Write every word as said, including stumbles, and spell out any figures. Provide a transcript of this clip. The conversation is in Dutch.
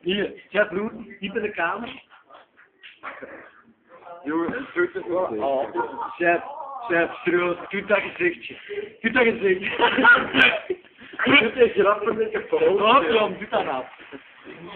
Hier, Chef Broer, diep in de kamer. Jongen, doe het wel. Oh, chef, chef, serieus, doe dat gezichtje. Doe dat gezichtje. Doe dat grappig met je foto. Oh, Tom, doe dat af.